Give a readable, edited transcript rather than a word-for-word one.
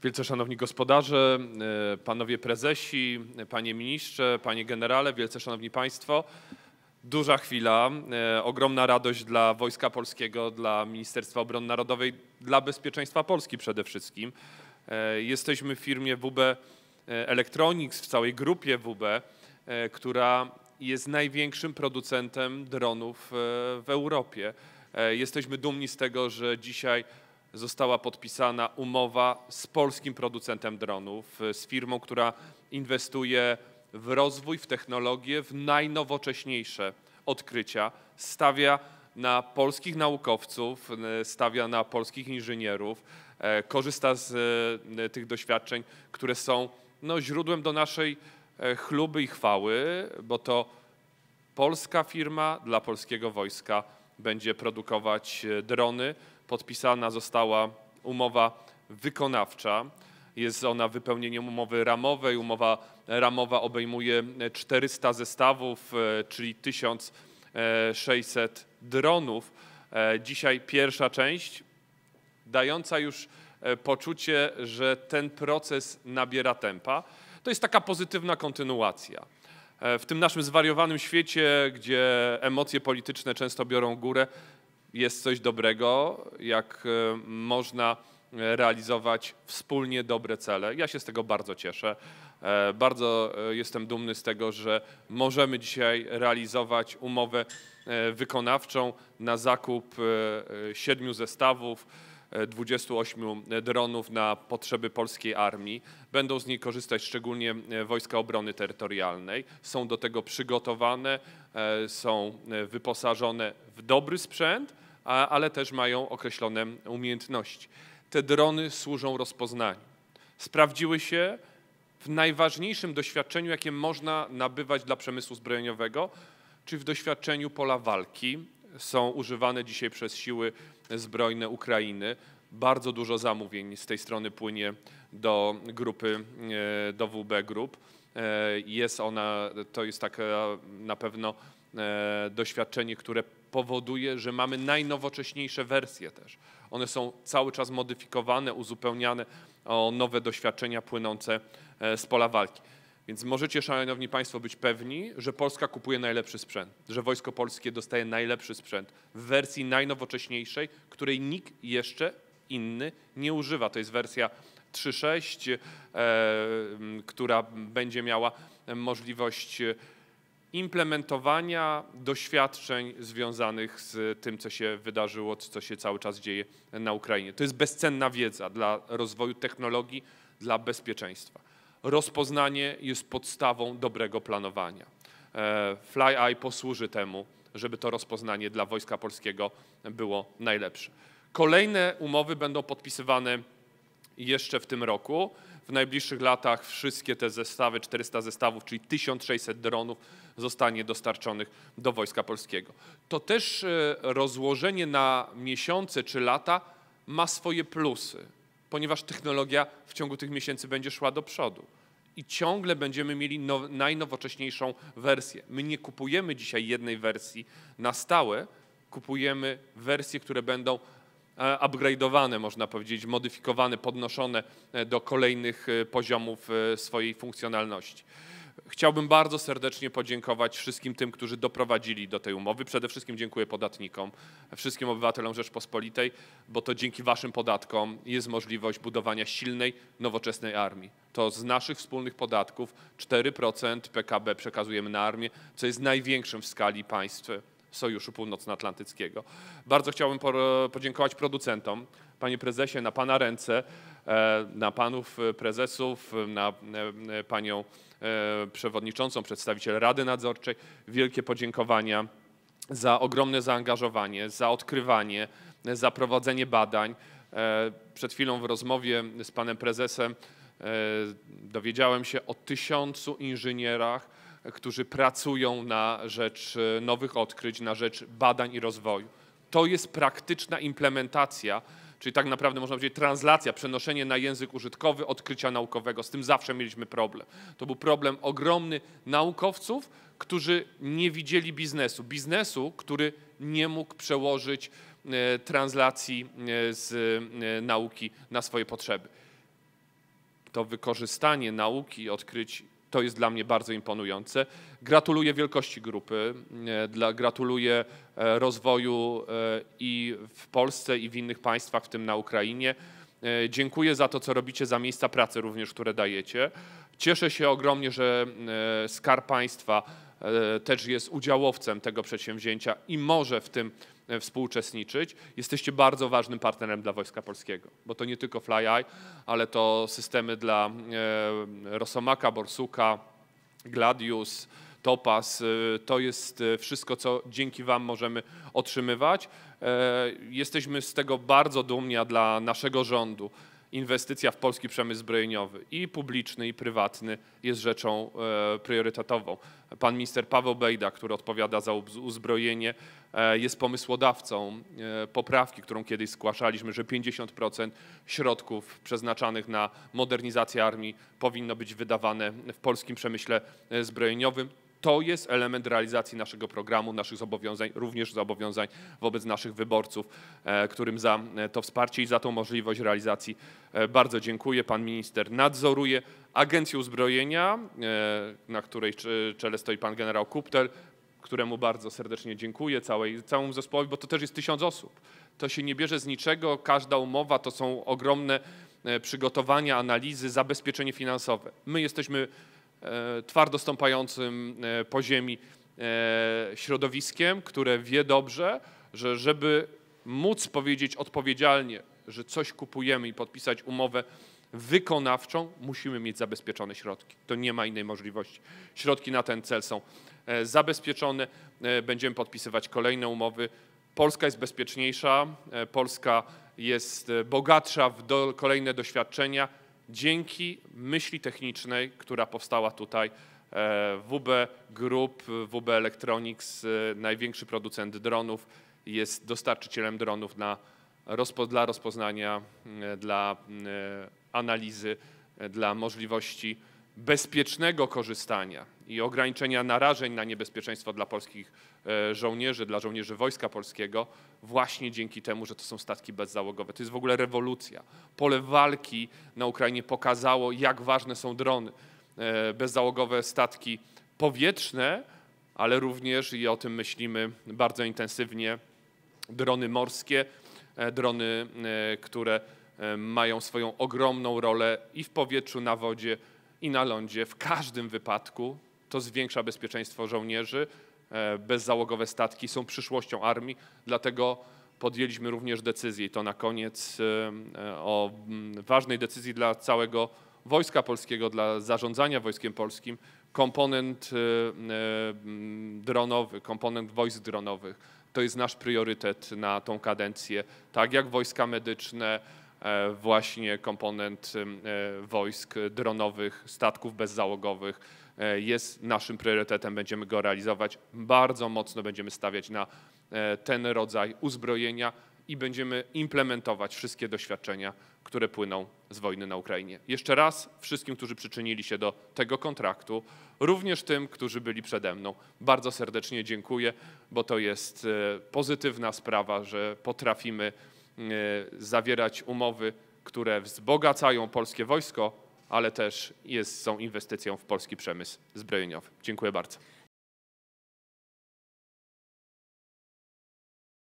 Wielce szanowni gospodarze, panowie prezesi, panie ministrze, panie generale, wielce szanowni państwo. Duża chwila, ogromna radość dla Wojska Polskiego, dla Ministerstwa Obrony Narodowej, dla bezpieczeństwa Polski przede wszystkim. Jesteśmy w firmie WB Electronics, w całej grupie WB, która jest największym producentem dronów w Europie. Jesteśmy dumni z tego, że dzisiaj została podpisana umowa z polskim producentem dronów, z firmą, która inwestuje w rozwój, w technologię, w najnowocześniejsze odkrycia, stawia na polskich naukowców, stawia na polskich inżynierów, korzysta z tych doświadczeń, które są źródłem do naszej chluby i chwały, bo to polska firma dla polskiego wojska będzie produkować drony. Podpisana została umowa wykonawcza. Jest ona wypełnieniem umowy ramowej. Umowa ramowa obejmuje 400 zestawów, czyli 1600 dronów. Dzisiaj pierwsza część, dająca już poczucie, że ten proces nabiera tempa. To jest taka pozytywna kontynuacja. W tym naszym zwariowanym świecie, gdzie emocje polityczne często biorą górę, jest coś dobrego, jak można realizować wspólnie dobre cele. Ja się z tego bardzo cieszę. Bardzo jestem dumny z tego, że możemy dzisiaj realizować umowę wykonawczą na zakup 7 zestawów, 28 dronów na potrzeby polskiej armii. Będą z niej korzystać szczególnie Wojska Obrony Terytorialnej. Są do tego przygotowane, są wyposażone w dobry sprzęt, ale też mają określone umiejętności. Te drony służą rozpoznaniu. Sprawdziły się w najważniejszym doświadczeniu, jakie można nabywać dla przemysłu zbrojeniowego, czyli w doświadczeniu pola walki. Są używane dzisiaj przez siły zbrojne Ukrainy. Bardzo dużo zamówień z tej strony płynie do grupy, do WB Group. To jest takie na pewno doświadczenie, które powoduje, że mamy najnowocześniejsze wersje też. One są cały czas modyfikowane, uzupełniane o nowe doświadczenia płynące z pola walki. Więc możecie, szanowni państwo, być pewni, że Polska kupuje najlepszy sprzęt, że Wojsko Polskie dostaje najlepszy sprzęt w wersji najnowocześniejszej, której nikt jeszcze inny nie używa. To jest wersja 3.6, która będzie miała możliwość implementowania doświadczeń związanych z tym, co się wydarzyło, co się cały czas dzieje na Ukrainie. To jest bezcenna wiedza dla rozwoju technologii, dla bezpieczeństwa. Rozpoznanie jest podstawą dobrego planowania. FlyEye posłuży temu, żeby to rozpoznanie dla Wojska Polskiego było najlepsze. Kolejne umowy będą podpisywane jeszcze w tym roku. W najbliższych latach wszystkie te zestawy, 400 zestawów, czyli 1600 dronów zostanie dostarczonych do Wojska Polskiego. To też rozłożenie na miesiące czy lata ma swoje plusy, ponieważ technologia w ciągu tych miesięcy będzie szła do przodu i ciągle będziemy mieli najnowocześniejszą wersję. My nie kupujemy dzisiaj jednej wersji na stałe, kupujemy wersje, które będą upgrade'owane, można powiedzieć, modyfikowane, podnoszone do kolejnych poziomów swojej funkcjonalności. Chciałbym bardzo serdecznie podziękować wszystkim tym, którzy doprowadzili do tej umowy. Przede wszystkim dziękuję podatnikom, wszystkim obywatelom Rzeczpospolitej, bo to dzięki waszym podatkom jest możliwość budowania silnej, nowoczesnej armii. To z naszych wspólnych podatków 4% PKB przekazujemy na armię, co jest największym w skali państw Sojuszu Północnoatlantyckiego. Bardzo chciałbym podziękować producentom. Panie prezesie, na pana ręce, na panów prezesów, na panią przewodniczącą, przedstawiciel Rady Nadzorczej. Wielkie podziękowania za ogromne zaangażowanie, za odkrywanie, za prowadzenie badań. Przed chwilą w rozmowie z panem prezesem dowiedziałem się o 1000 inżynierach, którzy pracują na rzecz nowych odkryć, na rzecz badań i rozwoju. To jest praktyczna implementacja, czyli tak naprawdę można powiedzieć translacja, przenoszenie na język użytkowy odkrycia naukowego. Z tym zawsze mieliśmy problem. To był problem ogromny naukowców, którzy nie widzieli biznesu, który nie mógł przełożyć translacji z nauki na swoje potrzeby. to wykorzystanie nauki, odkryć, to jest dla mnie bardzo imponujące. Gratuluję wielkości grupy, gratuluję rozwoju i w Polsce, i w innych państwach, w tym na Ukrainie. Dziękuję za to, co robicie, za miejsca pracy również, które dajecie. Cieszę się ogromnie, że Skarb Państwa też jest udziałowcem tego przedsięwzięcia i może w tym współuczestniczyć. Jesteście bardzo ważnym partnerem dla Wojska Polskiego, bo to nie tylko FlyEye, ale to systemy dla Rosomaka, Borsuka, Gladius, Topaz. To jest wszystko, co dzięki Wam możemy otrzymywać. Jesteśmy z tego bardzo dumni, a dla naszego rządu inwestycja w polski przemysł zbrojeniowy i publiczny, i prywatny jest rzeczą priorytetową. Pan minister Paweł Bejda, który odpowiada za uzbrojenie, jest pomysłodawcą poprawki, którą kiedyś zgłaszaliśmy, że 50% środków przeznaczanych na modernizację armii powinno być wydawane w polskim przemyśle zbrojeniowym. To jest element realizacji naszego programu, naszych zobowiązań, również zobowiązań wobec naszych wyborców, którym za to wsparcie i za tą możliwość realizacji bardzo dziękuję. Pan minister nadzoruje Agencję Uzbrojenia, na której czele stoi pan generał Kuptel, któremu bardzo serdecznie dziękuję, całemu zespołowi, bo to też jest 1000 osób. To się nie bierze z niczego, każda umowa to są ogromne przygotowania, analizy, zabezpieczenie finansowe. My jesteśmy twardo stąpającym po ziemi środowiskiem, które wie dobrze, że żeby móc powiedzieć odpowiedzialnie, że coś kupujemy i podpisać umowę wykonawczą, musimy mieć zabezpieczone środki. To nie ma innej możliwości. Środki na ten cel są zabezpieczone. Będziemy podpisywać kolejne umowy. Polska jest bezpieczniejsza, Polska jest bogatsza w kolejne doświadczenia. Dzięki myśli technicznej, która powstała tutaj, WB Group, WB Electronics, największy producent dronów, jest dostarczycielem dronów dla rozpoznania, dla analizy, dla możliwości bezpiecznego korzystania i ograniczenia narażeń na niebezpieczeństwo dla polskich żołnierzy, dla żołnierzy Wojska Polskiego, właśnie dzięki temu, że to są statki bezzałogowe. To jest w ogóle rewolucja. Pole walki na Ukrainie pokazało, jak ważne są drony. Bezzałogowe statki powietrzne, ale również, i o tym myślimy bardzo intensywnie, drony morskie, drony, które mają swoją ogromną rolę i w powietrzu, na wodzie, i na lądzie. W każdym wypadku to zwiększa bezpieczeństwo żołnierzy. Bezzałogowe statki są przyszłością armii, dlatego podjęliśmy również decyzję, i to na koniec, o ważnej decyzji dla całego Wojska Polskiego, dla zarządzania Wojskiem Polskim. Komponent dronowy, komponent wojsk dronowych to jest nasz priorytet na tą kadencję. Tak jak wojska medyczne, właśnie komponent wojsk dronowych, statków bezzałogowych jest naszym priorytetem, będziemy go realizować. Bardzo mocno będziemy stawiać na ten rodzaj uzbrojenia i będziemy implementować wszystkie doświadczenia, które płyną z wojny na Ukrainie. Jeszcze raz wszystkim, którzy przyczynili się do tego kontraktu, również tym, którzy byli przede mną, bardzo serdecznie dziękuję, bo to jest pozytywna sprawa, że potrafimy zawierać umowy, które wzbogacają polskie wojsko, ale też są inwestycją w polski przemysł zbrojeniowy. Dziękuję bardzo.